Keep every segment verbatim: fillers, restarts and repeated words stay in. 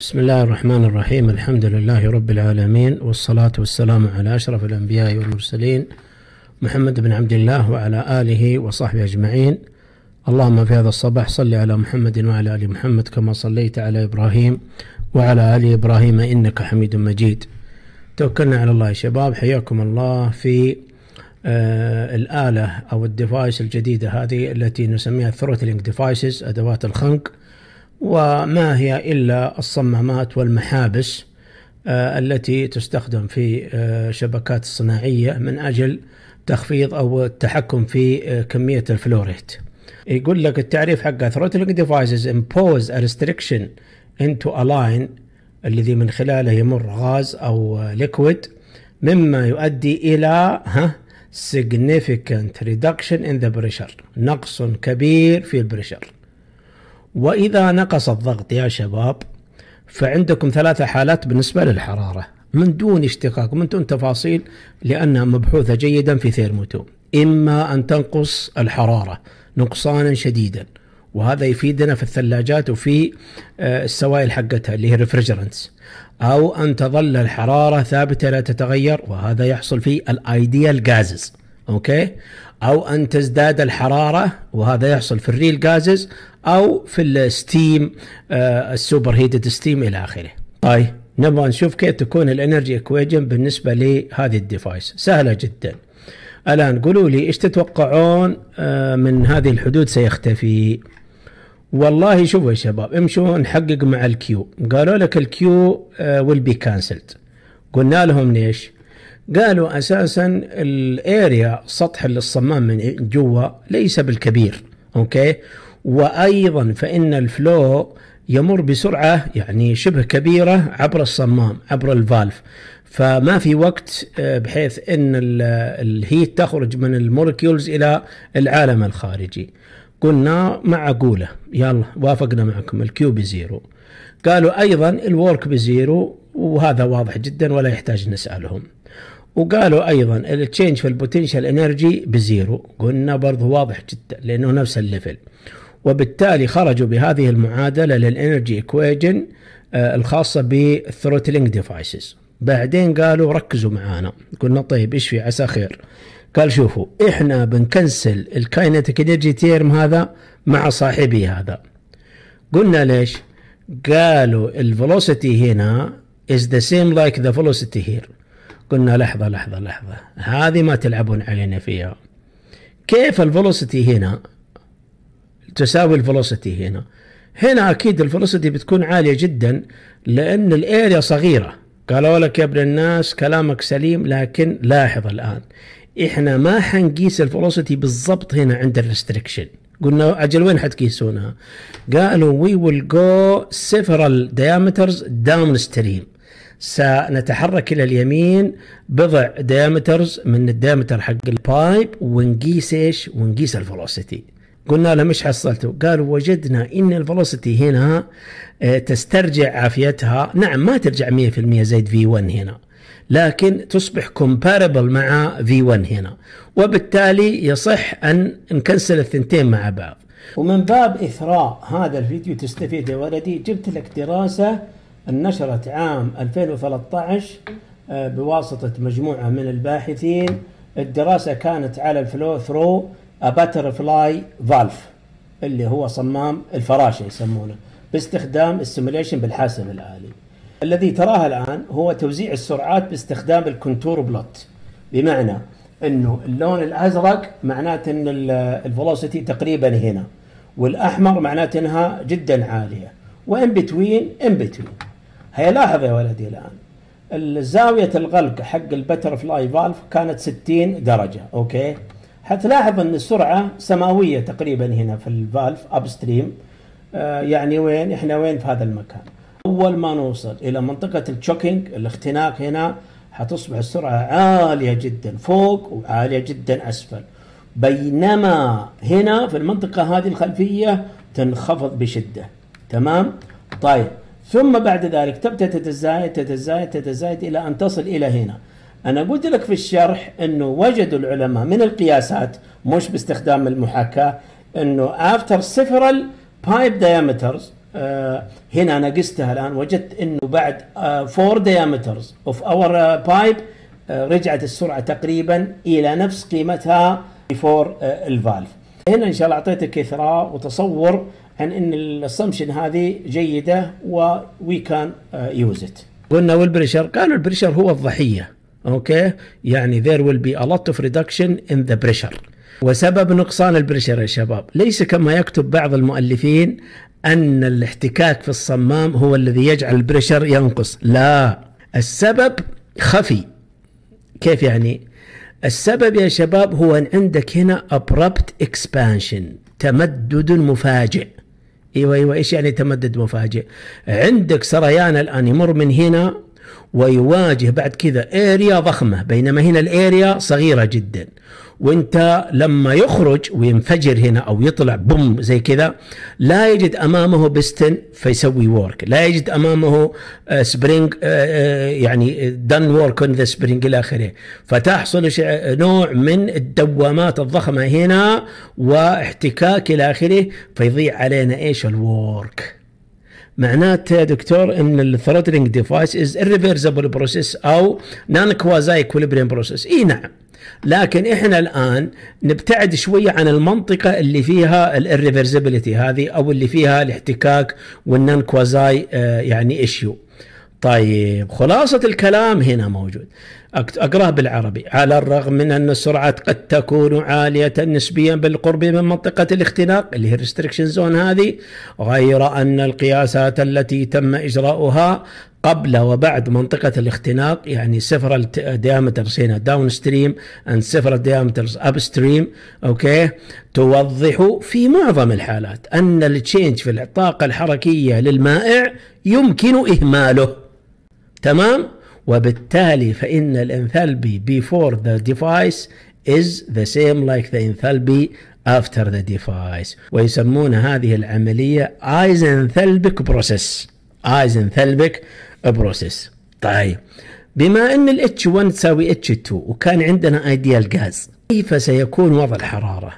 بسم الله الرحمن الرحيم. الحمد لله رب العالمين، والصلاة والسلام على أشرف الأنبياء والمرسلين محمد بن عبد الله وعلى آله وصحبه أجمعين. اللهم في هذا الصباح صل على محمد وعلى آل محمد كما صليت على إبراهيم وعلى آل إبراهيم إنك حميد مجيد. توكلنا على الله يا شباب، حياكم الله في آه الآلة أو الديفايس الجديدة هذه التي نسميها Throttling devices، أدوات الخنق، وما هي إلا الصمامات والمحابس آه التي تستخدم في آه شبكات الصناعية من أجل تخفيض أو التحكم في آه كمية الفلوريت. يقول لك التعريف حقه: Throttling devices impose a restriction into a line الذي من خلاله يمر غاز أو ليكويد، مما يؤدي إلى ها significant reduction in the pressure، نقص كبير في البريشر. وإذا نقص الضغط يا شباب فعندكم ثلاثة حالات بالنسبة للحرارة من دون اشتقاق من دون تفاصيل، لأنها مبحوثة جيدا في ثيرموتو. إما أن تنقص الحرارة نقصانا شديدا، وهذا يفيدنا في الثلاجات وفي السوائل حقتها اللي هي ريفريجرنتس، أو أن تظل الحرارة ثابتة لا تتغير، وهذا يحصل في الايديال جازز، أوكي، أو أن تزداد الحرارة، وهذا يحصل في الريل جازز، أو في الستيم آه السوبر هيتد ستيم إلى آخره. طيب نبغى نشوف كيف تكون الانرجي اكويجن بالنسبة لهذه الديفايس. سهلة جدا. الآن قولوا لي إيش تتوقعون آه من هذه الحدود سيختفي؟ والله شوفوا يا شباب، امشوا نحقق مع الكيو. قالوا لك الكيو ويل بي كانسلد. قلنا لهم ليش؟ قالوا أساسا الاريا سطح الصمام من جوا ليس بالكبير، أوكي، وأيضا فإن الفلو يمر بسرعة يعني شبه كبيرة عبر الصمام عبر الفالف، فما في وقت بحيث أن الهيت تخرج من المولكيولز إلى العالم الخارجي. قلنا معقولة، يلا وافقنا معكم الكيو بزيرو. قالوا أيضا الورك بزيرو، وهذا واضح جدا ولا يحتاج نسألهم. وقالوا أيضا التشينج في البوتنشال انرجي بزيرو، قلنا برضو واضح جدا لأنه نفس الليفل، وبالتالي خرجوا بهذه المعادلة للانرجي اكويجن الخاصة بالثروتلينج ديفايسز. بعدين قالوا ركزوا معانا، قلنا طيب إيش في عسى خير. قال شوفوا إحنا بنكنسل الكاينتيك انرجي تيرم هذا مع صاحبي هذا. قلنا ليش؟ قالوا الفيلوسيتي هنا is the same like the velocity here. قلنا لحظة لحظة لحظة، هذه ما تلعبون علينا فيها. كيف الفيلوسيتي هنا تساوي الفيلوسيتي هنا؟ هنا أكيد الفيلوسيتي بتكون عالية جدا لأن الاريا صغيرة. قالوا لك يا ابن الناس كلامك سليم، لكن لاحظ الآن إحنا ما حنقيس الفيلوسيتي بالضبط هنا عند الريستريكشن. قلنا أجل وين حتقيسونها؟ قالوا we will go several diameters downstream، سنتحرك إلى اليمين بضع diameters من الديامتر حق البايب ونقيس إيش؟ ونقيس الفيلوسيتي. قلنا لهم إيش حصلتوا؟ قالوا وجدنا إن الفيلوسيتي هنا تسترجع عافيتها، نعم ما ترجع مية في المية زي في واحد هنا، لكن تصبح comparable مع في واحد هنا، وبالتالي يصح أن نكنسل الثنتين مع بعض. ومن باب إثراء هذا الفيديو تستفيد يا ولدي، جبت لك دراسة نشرت عام ألفين وثلاثة عشر بواسطة مجموعة من الباحثين. الدراسة كانت على الفلو ثرو باترفلاي فالف اللي هو صمام الفراشة يسمونه، باستخدام السيموليشن بالحاسب الآلي. الذي تراه الآن هو توزيع السرعات باستخدام الكونتور بلوت، بمعنى انه اللون الازرق معناته ان الفيلوسيتي تقريبا هنا، والاحمر معناته انها جدا عالية، وان بتوين ان بتوين. هيا لاحظ يا ولدي الآن الزاوية الغلق حق الباترفلاي فالف كانت ستين درجة، اوكي، حتلاحظ ان السرعة سماوية تقريبا هنا في الفالف ابستريم. آه يعني وين احنا؟ وين في هذا المكان. اول ما نوصل الى منطقة التشوكينج الاختناق هنا حتصبح السرعة عالية جدا فوق وعالية جدا اسفل، بينما هنا في المنطقة هذه الخلفية تنخفض بشدة. تمام؟ طيب ثم بعد ذلك تبدأ تتزايد تتزايد تتزايد إلى أن تصل إلى هنا. أنا قلت لك في الشرح أنه وجدوا العلماء من القياسات مش باستخدام المحاكاة أنه after several pipe diameters آه هنا أنا قستها الآن وجدت إنه بعد آه four diameters of our uh, pipe آه رجعت السرعة تقريبا إلى نفس قيمتها before آه الفالف. هنا إن شاء الله أعطيتك إثراء وتصور عن إن الاسامبشن هذه جيدة و we can uh, use it. قلنا والبريشر، قالوا البريشر هو الضحية. اوكي، يعني there will be a lot of reduction in the pressure. وسبب نقصان البريشر يا شباب ليس كما يكتب بعض المؤلفين أن الاحتكاك في الصمام هو الذي يجعل البريشر ينقص، لا، السبب خفي. كيف يعني؟ السبب يا شباب هو أن عندك هنا abrupt expansion، تمدد مفاجئ. ايوه ايوه ايش يعني تمدد مفاجئ؟ عندك سريان الآن يمر من هنا ويواجه بعد كذا اريا ضخمة، بينما هنا الاريا صغيرة جدا، وانت لما يخرج وينفجر هنا او يطلع بوم زي كذا لا يجد امامه بستن فيسوي وورك، لا يجد امامه سبرينج يعني دن وورك اون ذا سبرينج الى اخره، فتحصل نوع من الدوامات الضخمة هنا واحتكاك الى اخره، فيضيع علينا ايش؟ الوورك. معناته يا دكتور ان الثروتلينج ديفايس از irreversible بروسيس او نون كوازي ايكوليبريم بروسيس. اي نعم، لكن احنا الان نبتعد شويه عن المنطقه اللي فيها الirreversibility هذه او اللي فيها الاحتكاك والنون كوازي يعني ايشيو. طيب خلاصة الكلام هنا موجود، أقرأه بالعربي. على الرغم من أن السرعات قد تكون عالية نسبيا بالقرب من منطقة الاختناق اللي هي الريستريكشن زون هذه، غير أن القياسات التي تم إجراؤها قبل وبعد منطقة الاختناق، يعني several diameters هنا downstream and several diameters upstream، أوكي، توضح في معظم الحالات أن التشينج في الطاقة الحركية للمائع يمكن إهماله. تمام؟ وبالتالي فإن الانثالبي before the device is the same like the enthalpy after the device، ويسمون هذه العملية ايزنثالبيك بروسيس. ايزنثالبيك بروسيس. طيب بما ان ال إتش واحد تساوي إتش تو وكان عندنا ايديال غاز، كيف سيكون وضع الحرارة؟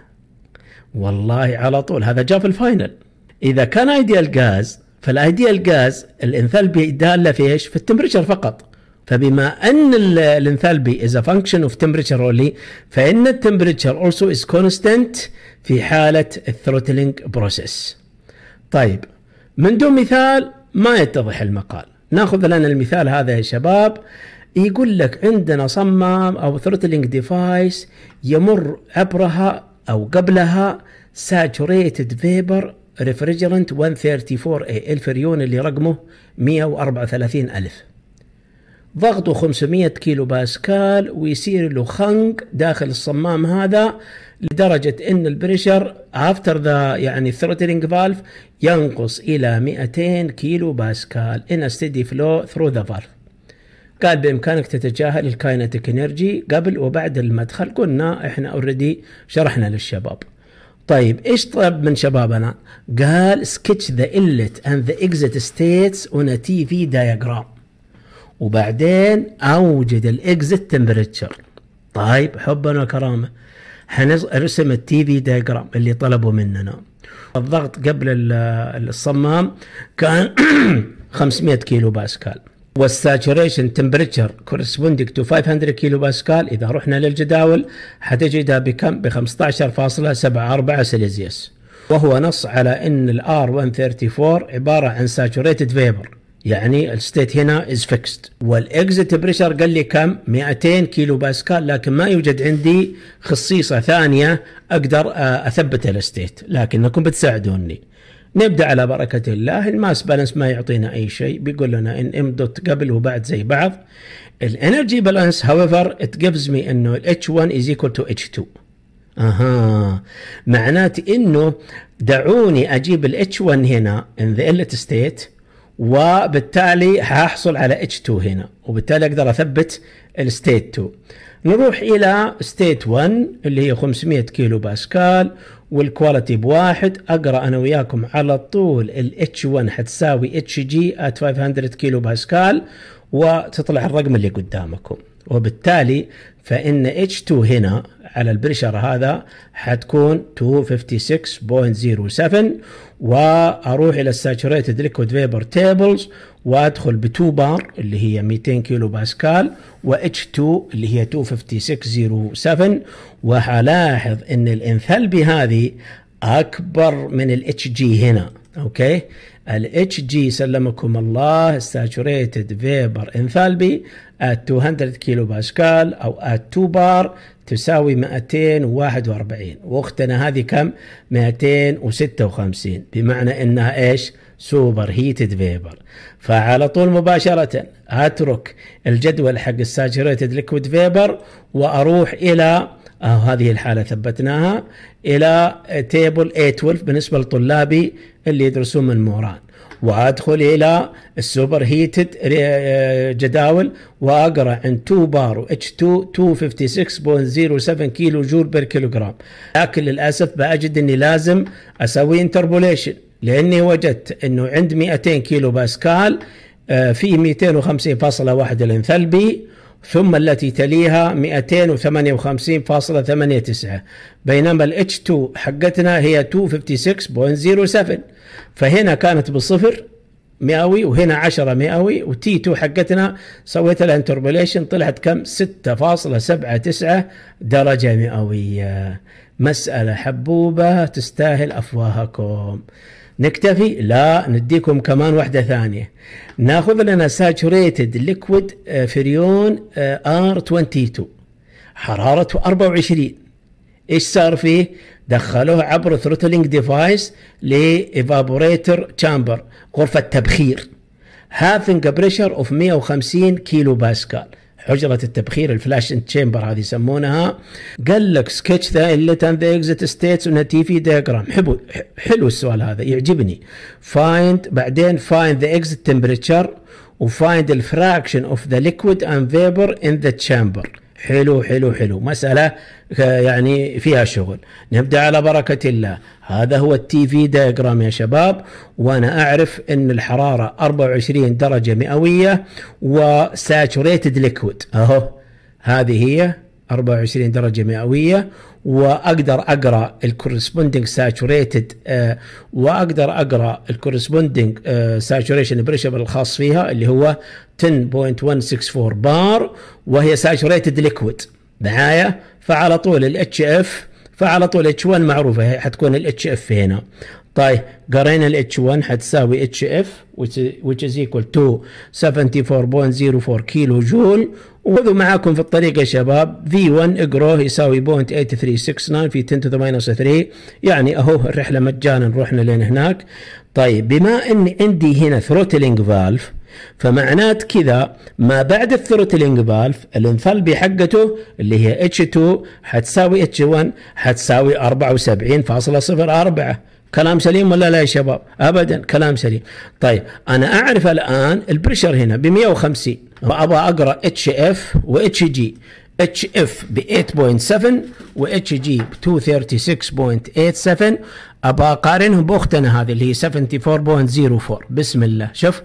والله على طول هذا جاء في الفاينل. اذا كان ايديال غاز فالايديال غاز الانثالبي داله في ايش؟ في التمبريتشر فقط. فبما ان الانثالبي is a function of temperature only، فان التمبريتشر also is constant في حالة الثروتلينج بروسيس. طيب من دون مثال ما يتضح المقال. ناخذ لنا المثال هذا يا شباب. يقول لك عندنا صمام او ثروتلينج ديفايس يمر عبرها او قبلها saturated vapor refrigerant مئة وثلاثة وثلاثين إيه الفريون اللي رقمه مئة وأربعة وثلاثين ألف، ضغطه خمسمئة كيلو باسكال، ويصير له خنق داخل الصمام هذا لدرجة ان البريشر after the يعني throttling valve ينقص الى مئتين كيلو باسكال in a steady flow through the valve. قال بامكانك تتجاهل الكاينتيك انرجي قبل وبعد المدخل، قلنا احنا اوريدي شرحنا للشباب. طيب ايش طلب من شبابنا؟ قال sketch the inlet and the exit states on a تي في diagram، وبعدين اوجد الاكزيت تمبريتشر. طيب حبا وكرامه حنرسم التي في دايجرام اللي طلبوا مننا. الضغط قبل الصمام كان خمسمئة كيلو باسكال، والساتوريشن تمبريتشر كورسبوندينج تو خمسمئة كيلو باسكال اذا رحنا للجداول حتجدها بكم؟ ب خمسة عشر فاصلة سبعة أربعة سلسيوس، وهو نص على ان الار مئة وثلاثة وثلاثين عباره عن ساتوريتد فيبر، يعني الستيت هنا از فيكست. والاكزيت بريشر قال لي كم؟ مئتين كيلو باسكال، لكن ما يوجد عندي خصيصه ثانيه اقدر اثبت الستيت، لكنكم بتساعدوني. نبدا على بركه الله. الماس بالانس ما يعطينا اي شيء، بيقول لنا ان ام دوت قبل وبعد زي بعض. الانرجي بالانس however it gives me انه ال إتش واحد is equal to إتش تو. اها، معناته انه دعوني اجيب ال إتش واحد هنا in the inlet state، وبالتالي هحصل على إتش تو هنا، وبالتالي اقدر اثبت الستيت اثنين. نروح الى ستيت واحد اللي هي خمسمئة كيلو باسكال والكواليتي بواحد. اقرا انا وياكم على طول ال إتش واحد حتساوي اتش جي at خمسمئة كيلو باسكال، وتطلع الرقم اللي قدامكم. وبالتالي فإن اتش تو هنا على البريشر هذا حتكون مئتين وستة وخمسين فاصلة صفر سبعة، وأروح إلى الساتوريتد ليكويد فيبر تيبلز وأدخل ب اثنين بار اللي هي مئتين كيلو باسكال، و اتش تو اللي هي مئتين وستة وخمسين فاصلة صفر سبعة، وهلاحظ إن الانثلبي هذه أكبر من الاتش جي هنا. أوكي، الاتش جي سلمكم الله الساتوريتد فيبر انثالبي at مئتين كيلو باسكال او at اثنين بار تساوي مئتين وواحد وأربعين، واختنا هذه كم؟ مئتين وستة وخمسين، بمعنى انها ايش؟ سوبر هيتد فيبر. فعلى طول مباشرة اترك الجدول حق الساتوريتد ليكويد فيبر واروح الى أو هذه الحالة ثبتناها إلى تيبل ثمانية اثنا عشر بالنسبة لطلابي اللي يدرسون من موران، وأدخل إلى السوبر هيتد جداول وأقرأ عن اثنين بار و اتش تو مئتين وستة وخمسين فاصلة صفر سبعة كيلو جول بير كيلوغرام. لكن للأسف بأجد أني لازم أسوي انتربوليشن، لأني وجدت أنه عند مئتين كيلو باسكال في مئتين وخمسين فاصلة واحد الانثلبي، ثم التي تليها مئتين وثمانية وخمسين فاصلة ثمانية تسعة، بينما ال اتش تو حقتنا هي مئتين وستة وخمسين فاصلة صفر سبعة، فهنا كانت بصفر مئوي وهنا عشرة مئوي، وتي تو حقتنا سويت لها انتربوليشن طلعت كم؟ ستة فاصلة سبعة تسعة درجة مئوية. مسألة حبوبة تستاهل أفواهكم. نكتفي؟ لا، نديكم كمان واحدة ثانية. ناخذ لنا ساتوريتد ليكويد فريون ار اثنين وعشرين حرارته أربعة وعشرين. ايش صار فيه؟ دخلوه عبر ثروتلينج ديفايس لإيفابوريتر تشامبر، غرفة تبخير، هافنج بريشر اوف مئة وخمسين كيلو باسكال، حجرة التبخير الفلاش تشامبر هذه يسمونها. قال لك سكتش ذا انلت اند ذا اكزيت ستيتس اون تي في دياجرام. حلو حلو السؤال هذا يعجبني. فايند بعدين فايند ذا اكزيت تمبريتشر وفايند الفراكشن اوف ذا ليكويد اند فيبر ان ذا تشامبر. حلو حلو حلو، مسألة يعني فيها شغل. نبدأ على بركة الله. هذا هو التي في دياجرام يا شباب، وأنا أعرف أن الحرارة أربعة وعشرين درجة مئوية وساتوريتد ليكويد، أهو هذه هي أربعة وعشرين درجة مئوية، وأقدر أقرأ الكورسبوندينج ساتوريتد آه وأقدر أقرأ الكورسبوندينج آه ساتوريشن بريشر الخاص فيها اللي هو عشرة فاصلة واحد ستة أربعة بار، وهي ساتوريتد ليكويد معايا. فعلى طول الاتش اف، فعلى طول اتش واحد معروفة حتكون الاتش اف هنا. طيب قرينا ال اتش واحد حتساوي اتش اف which is equal to سبعة وسبعين فاصلة صفر أربعة كيلو جول. وخذوا معاكم في الطريق يا شباب في واحد اقروه يساوي صفر فاصلة ثمانية ثلاثة ستة تسعة في عشرة to the minus ثلاثة، يعني اهو الرحلة مجانا رحنا لين هناك. طيب بما اني عندي هنا ثروتلينج فالف، فمعنات كذا ما بعد الثروتلينج فالف الانثلبي حقته اللي هي اتش تو حتساوي اتش واحد حتساوي أربعة وسبعين فاصلة صفر أربعة. كلام سليم ولا لا يا شباب؟ ابدا كلام سليم. طيب انا اعرف الان البريشر هنا ب مئة وخمسين، وابغى اقرا اتش اف واتش جي. اتش اف ب ثمانية فاصلة سبعة واتش جي ب مئتين وستة وثلاثين فاصلة ثمانية سبعة. ابغى اقارنهم باختنا هذه اللي هي سبعة وسبعين فاصلة صفر أربعة. بسم الله. شوف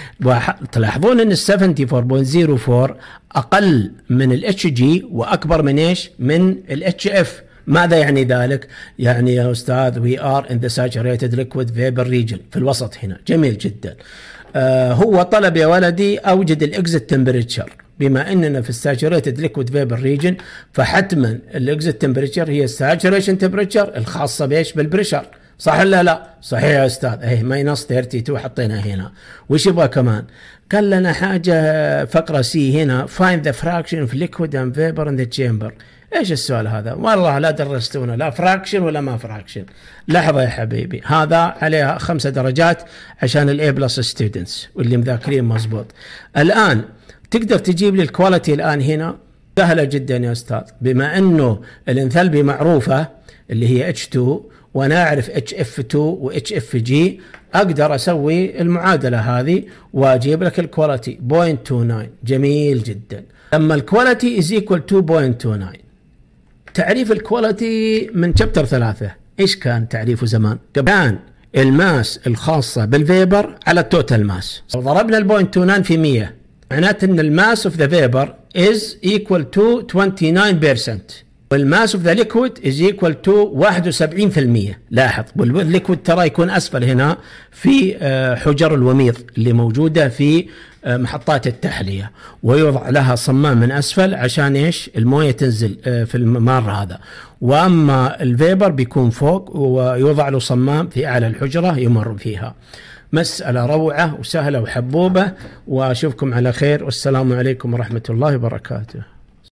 تلاحظون ان ال سبعة وسبعين فاصلة صفر أربعة اقل من الاتش جي واكبر من ايش؟ من الاتش اف. ماذا يعني ذلك؟ يعني يا أستاذ we are in the saturated liquid vapor region، في الوسط هنا. جميل جدا. آه هو طلب يا ولدي أوجد الإكزيت تمبريتشر. بما أننا في الساتوريتد ليكويد فيبر ريجن، فحتما الإكزيت تمبريتشر هي الساتوريشن تمبريتشر الخاصة بإيش؟ بالبريشر. صح ولا لا؟ صحيح يا أستاذ. إيه ماينس اثنين وثلاثين حطينا هنا. وش يبغى كمان؟ قال لنا حاجة فقرة سي هنا find the fraction of liquid and vapor in the chamber. ايش السؤال هذا؟ والله لا درستونا لا فراكشن ولا ما فراكشن. لحظة يا حبيبي، هذا عليها خمسة درجات عشان الاي بلس ستودنتس واللي مذاكرين مزبوط. الآن تقدر تجيب لي الكواليتي الآن هنا؟ سهلة جدا يا أستاذ. بما أنه الانثلبي معروفة اللي هي اتش تو وأنا أعرف اتش اف تو و اتش اف جي، أقدر أسوي المعادلة هذه وأجيب لك الكواليتي صفر فاصلة اثنين وعشرين. جميل جدا. لما الكواليتي is equal to صفر فاصلة اثنين وعشرين، تعريف الكواليتي من شابتر ثلاثة ايش كان تعريفه زمان؟ كان الماس الخاصة بالفيبر على التوتال ماس. ضربنا البوينت اثنين وعشرين في مئة، معناته ان الماس اوف ذا فيبر is equal to twenty-nine percent والماس اوف ذا ليكويد is equal to واحد وسبعين بالمئة. لاحظ والليكويد ترى يكون أسفل هنا في حجر الوميض اللي موجودة في محطات التحلية، ويوضع لها صمام من أسفل عشان إيش الموية تنزل في الممر هذا، وأما الفيبر بيكون فوق ويوضع له صمام في أعلى الحجرة يمر فيها. مسألة روعة وسهلة وحبوبة، وأشوفكم على خير، والسلام عليكم ورحمة الله وبركاته.